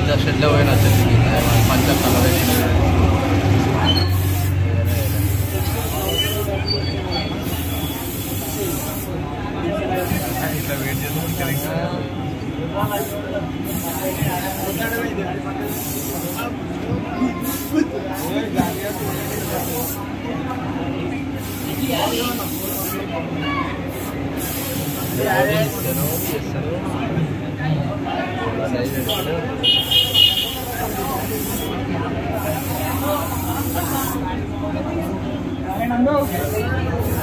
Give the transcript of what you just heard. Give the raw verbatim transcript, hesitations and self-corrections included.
షెడ్లో పోయిన వచ్చేసి పంచ కలర్ ఇట్లా వెయిట్ చేస్తాం Fernando.